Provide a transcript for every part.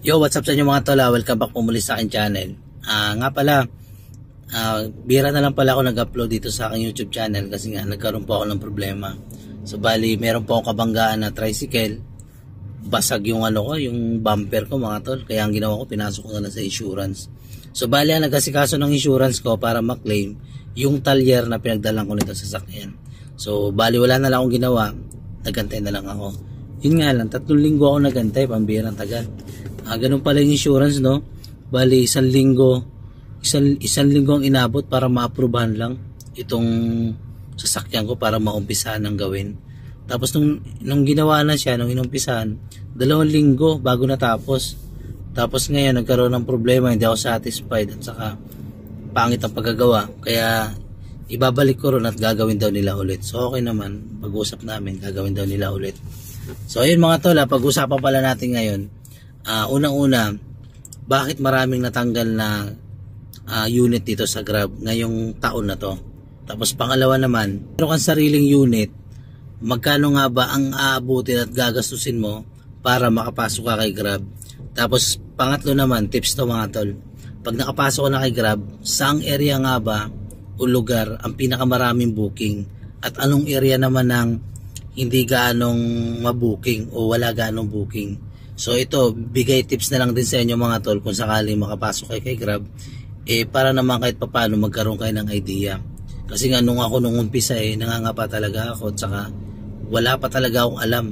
Yo, what's up sa inyo mga tol? Welcome back po muli sa aking channel. Nga pala, bira na lang pala ako nag-upload dito sa aking YouTube channel kasi nga nagkaroon po ako ng problema. So bali, meron po akong kabanggaan na tricycle. Basag yung yung bumper ko mga tol. Kaya ang ginawa ko, pinasok ko na lang sa insurance. So bali, ang nag-asikaso ng insurance ko para ma-claim yung talyer na pinagdalan ko nito sa sasakyan. So bali, wala na lang akong ginawa. Nagantay na lang ako. Yun nga lang, 3 linggo ako nagantay, pambirang tagal. Ganun pala yung insurance, no? Bali, isang linggo ang inabot para ma-approvehan lang itong sasakyan ko para maumpisahan ng gawin. Tapos nung ginawa na siya, nung inumpisahan, 2 linggo bago natapos. Tapos ngayon, nagkaroon ng problema, hindi ako satisfied at saka pangit ang paggagawa. Kaya ibabalik ko ron at gagawin daw nila ulit. So okay naman, pag-usap namin, gagawin daw nila ulit. So ayun mga tol, pag-usapan pala natin ngayon. Unang-una, bakit maraming natanggal na unit dito sa Grab ngayong taon na to? Tapos pangalawa naman, meron kang sariling unit, magkano nga ba ang aabutin at gagastusin mo para makapasok ka kay Grab? Tapos pangatlo naman, tips to mga tol. Pag nakapasok ka na kay Grab, saang area nga ba o lugar ang pinakamaraming booking? At anong area naman ng hindi gaanong mabooking o wala gaanong booking? So ito, bigay tips na lang din sa inyo mga tol kung sakaling makapasok kayo kay Grab, para naman kahit papano magkaroon kayo ng idea. Kasi nga nung umpisa nangangapa talaga ako at saka wala pa talaga akong alam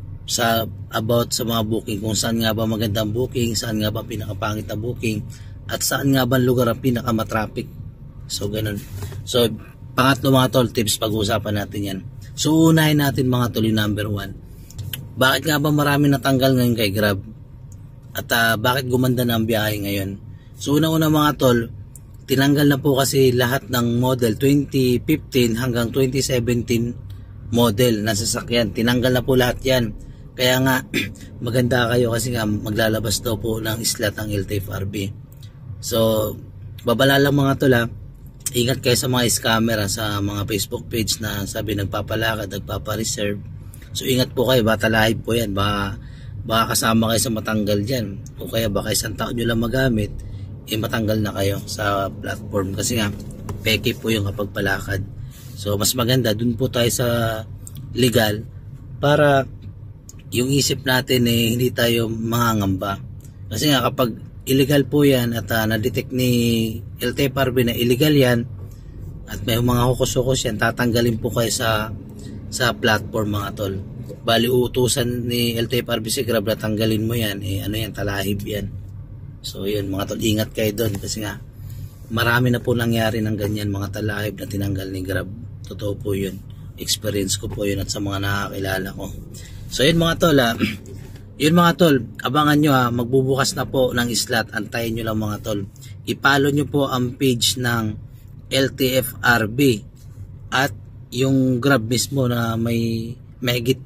about sa mga booking, kung saan nga ba magandang booking, saan nga ba pinakapangit na booking, at saan nga ba lugar ang pinakamatraffic. So ganun. So pangatlo mga tol, tips, pag-uusapan natin yan. So unahin natin mga tol yung number 1. Bakit nga ba marami natanggal ngayon kay Grab? At bakit gumanda na ang biyahe ngayon? So una-una mga tol, tinanggal na po kasi lahat ng model 2015 hanggang 2017 model na sasakyan. Tinanggal na po lahat yan. Kaya nga maganda kayo kasi nga maglalabas daw po ng slot ang LTFRB. So babala lang mga tol, ingat kayo sa mga scammer, sa mga Facebook page na sabi nagpapalakad, nagpapareserve. So ingat po kayo, baka live po yan, baka kasama kayo sa matanggal dyan, o kaya baka isang taon nyo lang magamit, matanggal na kayo sa platform kasi nga peke po yung kapag palakad. So mas maganda dun po tayo sa legal para yung isip natin hindi tayo mangangamba. Kasi nga kapag illegal po yan at na-detect ni LTFRB na illegal yan at may mga hukos-hukos yan, tatanggalin po kayo sa platform mga tol. Bali uutusan ni LTFRB si Grab na tanggalin mo yan, talahib yan. So yun mga tol, ingat kayo doon kasi nga marami na po nangyari ng ganyan mga talahib na tinanggal ni Grab. Totoo po yun, experience ko po yun at sa mga nakakilala ko. So yun mga tol, yun mga tol, abangan nyo magbubukas na po ng slot, antayin nyo lang mga tol. I-follow nyo po ang page ng LTFRB at yung Grab mismo na may mahigit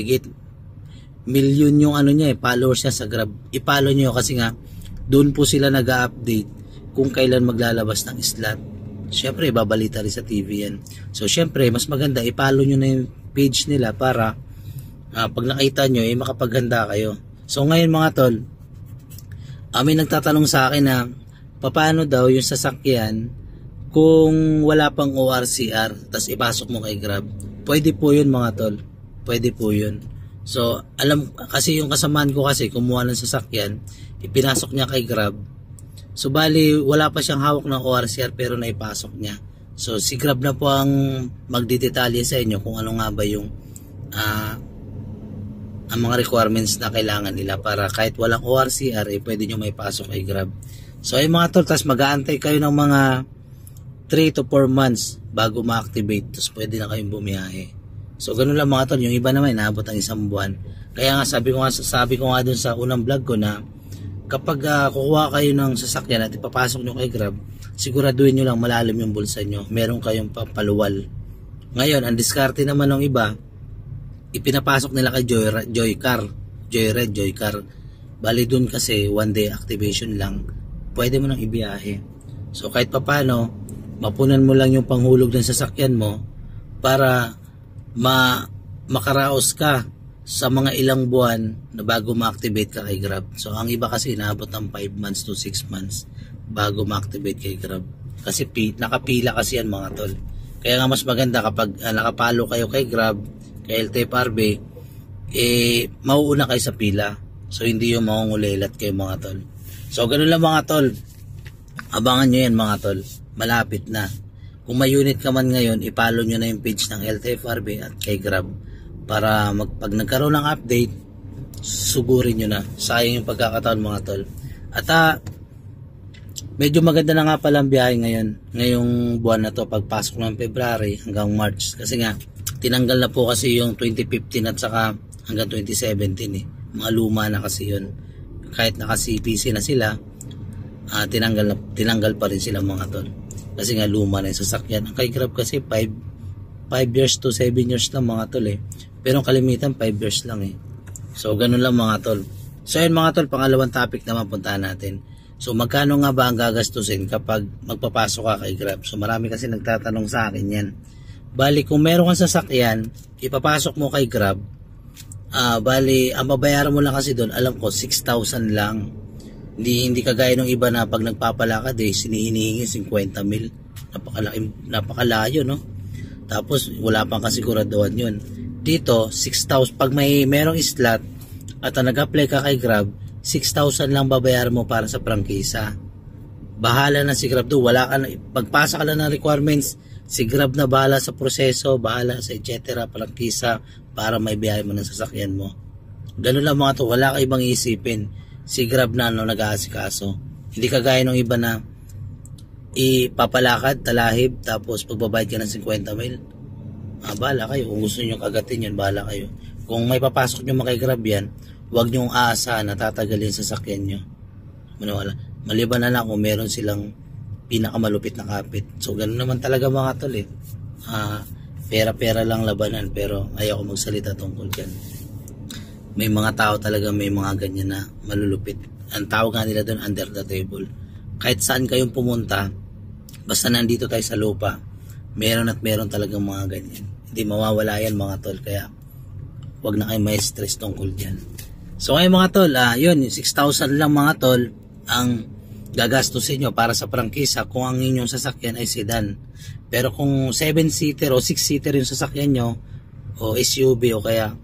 million yung followers niya sa Grab. I-follow nyo kasi nga doon po sila nag-update kung kailan maglalabas ng slot. Syempre babalita rin sa TV yan. So syempre mas maganda i-follow nyo na yung page nila para pag nakita nyo makapaghanda kayo. So ngayon mga tol, may nagtatanong sa akin na paano daw yung sasakyan kung wala pang ORCR tas ipasok mo kay Grab. Pwede po yun mga tol, pwede po yun. So alam kasi yung kasamaan ko kasi kumuha ng sasakyan, ipinasok niya kay Grab. So bali wala pa siyang hawak ng ORCR pero naipasok niya. So si Grab na po ang magdidetalye sa inyo kung ano nga ba yung ang mga requirements na kailangan nila para kahit walang ORCR pwede nyo maipasok kay Grab. So ay mga tol, tas mag-aantay kayo ng mga 3 to 4 months bago ma-activate, tapos pwede na kayong bumiyahe. So ganun lang mga tol, yung iba naman inaabot ang 1 buwan. Kaya nga sabi ko nga dun sa unang vlog ko na kapag kukuha kayo ng sasakyan at ipapasok nyo kay Grab, siguraduhin nyo lang malalim yung bulsa nyo, meron kayong papaluwal. Ngayon ang diskarte naman ng iba, ipinapasok nila kay Joycar. Bali dun kasi 1 day activation lang, pwede mo nang ibiyahe. So kahit papano mapunan mo lang yung panghulog ng sasakyan mo para makaraos ka sa mga ilang buwan na bago ma-activate ka kay Grab. So ang iba kasi inaabot ng 5 months to 6 months bago ma-activate kay Grab. Kasi nakapila kasi yan mga tol. Kaya nga mas maganda kapag nakapalo kayo kay Grab, kay LTFRB, mauuna kayo sa pila. So hindi yung maungulilat kayo mga tol. So ganun lang mga tol. Abangan nyo yan mga tol. Malapit na. Kung may unit ka man ngayon, ipalo nyo na yung page ng LTFRB at kay Grab. Para pag nagkaroon ng update, sugurin nyo na. Sayang yung pagkakataon mga tol. At medyo maganda na nga pala ang biyahe ngayon. Ngayong buwan na to, pagpasok ng February hanggang March. Kasi nga, tinanggal na po kasi yung 2015 at saka hanggang 2017 eh. Mga luma na kasi yun. Kahit naka-CPC na sila, tinanggal pa rin sila mga tol. Kasi nga luma na yung sasakyan. Ang kay Grab kasi 5 years to 7 years lang mga tol eh. Pero kalimitan 5 years lang eh. So ganun lang mga tol. So yun mga tol, pangalawang topic naman puntahan natin. So magkano nga ba ang gagastusin kapag magpapasok ka kay Grab? So marami kasi nagtatanong sa akin yan. Bali kung meron kang sasakyan, ipapasok mo kay Grab. Bali ang babayaran mo lang kasi doon, alam ko 6,000 lang. Hindi kagaya ng iba na pag nagpapalakad eh, hinihingi 50 mil. Napakalayo no? Tapos wala pang kasiguraduhan yun. Dito 6,000 pag merong slot at nag-apply ka kay Grab, 6,000 lang babayaran mo para sa prangkisa. Bahala na si Grab doon. Pagpasa ka lang ng requirements, si Grab na bahala sa proseso, bahala sa etc. prangkisa para may biyahe mo ng sasakyan mo. Ganun lang mga to, wala ka ibang isipin. Si Grab na nag-aasikaso. Hindi kagaya ng iba na ipapalakad, talahib, tapos pagbabayad ka ng 50 mil. Bahala kayo. Kung gusto nyo kagatin yun, bahala kayo. Kung may papasok nyo makay Grab yan, huwag nyo aasahan na tatagalin sa sasakyan nyo. Maliban na lang kung meron silang pinakamalupit na kapit. So ganun naman talaga mga tol eh. Pera-pera lang labanan, pero ayaw ko magsalita tungkol dyan. May mga tao talaga may mga ganyan na malulupit. Ang tawag nga nila doon under the table. Kahit saan kayong pumunta, basta nandito tayo sa lupa, meron at meron talagang mga ganyan. Hindi mawawala yan mga tol, kaya wag na kayo may stress tungkol dyan. So ngayon mga tol, yun, 6,000 lang mga tol ang gagastusin nyo para sa prangkisa kung ang inyong sasakyan ay sedan. Pero kung 7-seater o 6-seater yung sasakyan nyo, o SUV o kaya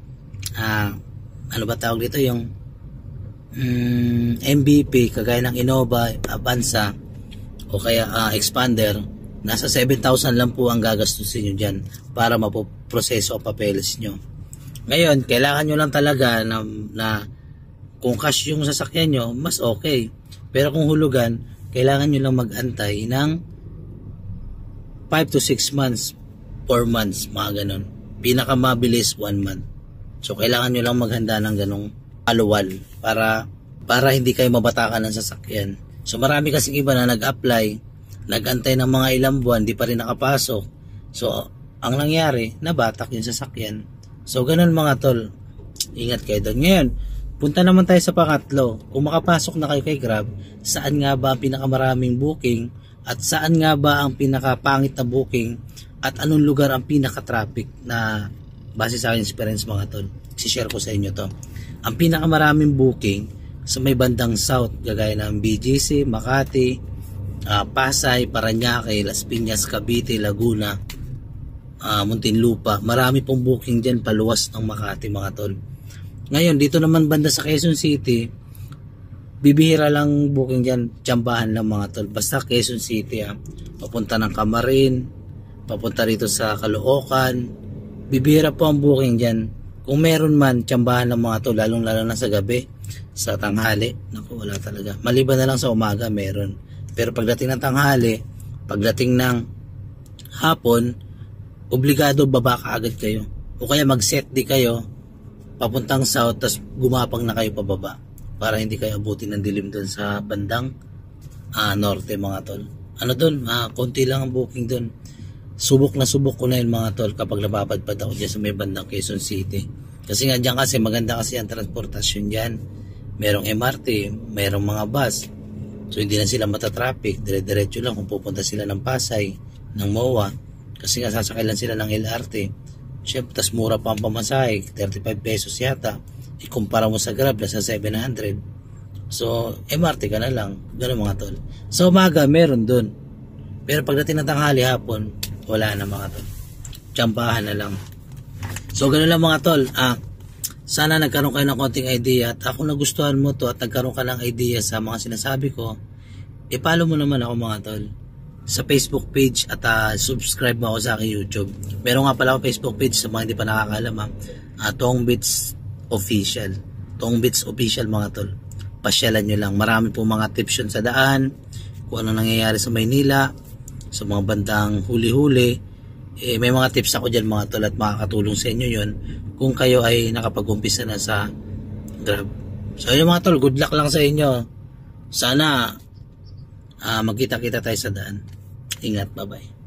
ano ba tawag dito, yung MVP kagaya ng Innova, Avanza o kaya Expander, nasa 7,000 lang po ang gagastusin nyo dyan para mapoproseso ang papeles nyo. Ngayon, kailangan nyo lang talaga na kung cash yung sasakyan nyo, mas okay. Pero kung hulugan, kailangan nyo lang mag-antay ng 5 to 6 months, 4 months, mga ganun. Pinakamabilis 1 month. So kailangan nyo lang maghanda ng ganong aluwal para hindi kayo mabatakan ng sasakyan. So marami kasing iba na nag-apply, nag-antay ng mga ilang buwan, di pa rin nakapasok. So ang nangyari, nabatak yung sasakyan. So ganun mga tol, ingat kayo doon. Ngayon, punta naman tayo sa pangatlo. Kung makapasok na kayo kay Grab, saan nga ba ang pinakamaraming booking at saan nga ba ang pinakapangit na booking at anong lugar ang pinaka-traffic na base sa aking experience mga tol. Si-share ko sa inyo to. Ang pinakamaraming booking sa may bandang south, gagaya ng BGC, Makati, Pasay, Parañaque, Las Piñas, Cavite, Laguna, Muntinlupa. Marami pong booking dyan paluwas ng Makati mga tol. Ngayon, dito naman banda sa Quezon City, bibihira lang booking dyan, tsambahan lang mga tol. Basta Quezon City, papunta ng Camarin, papunta rito sa Caloocan, bibihira po ang booking dyan. Kung meron man, tsambahan ng mga tol, lalong lalo na sa gabi, sa tanghali. Naku, wala talaga. Maliban na lang sa umaga, meron. Pero pagdating ng tanghali, pagdating ng hapon, obligado baba ka agad kayo. O kaya mag-set di kayo, papuntang south, tas gumapang na kayo pababa para hindi kayo abutin ng dilim doon sa bandang norte mga tol. Ano doon? Konti lang ang booking doon. Subok ko na yun mga tol kapag napapadpad ako dyan sa may bandang Quezon City. Kasi nga dyan kasi maganda kasi ang transportasyon dyan. Merong MRT, merong mga bus. So hindi na sila matatraffic. Dire-diretso lang kung pupunta sila ng Pasay, ng MOA. Kasi nga sasakay lang sila ng LRT. Siyempre, tas mura pa ang pamasahe, 35 pesos yata. Ikumpara mo sa Grab na sa 700. So, MRT ka na lang. Ganun mga tol. Sa umaga, meron dun. Pero pagdating ng tanghali hapon, wala na mga tol. Tsampahan na lang. So, ganun lang mga tol. Sana nagkaroon kayo ng konting idea. At kung nagustuhan mo to at nagkaroon ka ng idea sa mga sinasabi ko, i-follow mo naman ako mga tol sa Facebook page at subscribe mo ako sa aking YouTube. Meron nga pala ako Facebook page sa mga hindi pa nakakalam Tong Beats Official. Tong Beats Official mga tol. Pasyalan nyo lang. Marami po mga tips yun sa daan, kung ano nangyayari sa Maynila, sa mga bandang huli-huli. May mga tips ako dyan mga tol at makakatulong sa inyo yun kung kayo ay nakapag-umpisa na sa Grab. So yun mga tol, good luck lang sa inyo. Sana magkita-kita tayo sa daan. Ingat, bye-bye.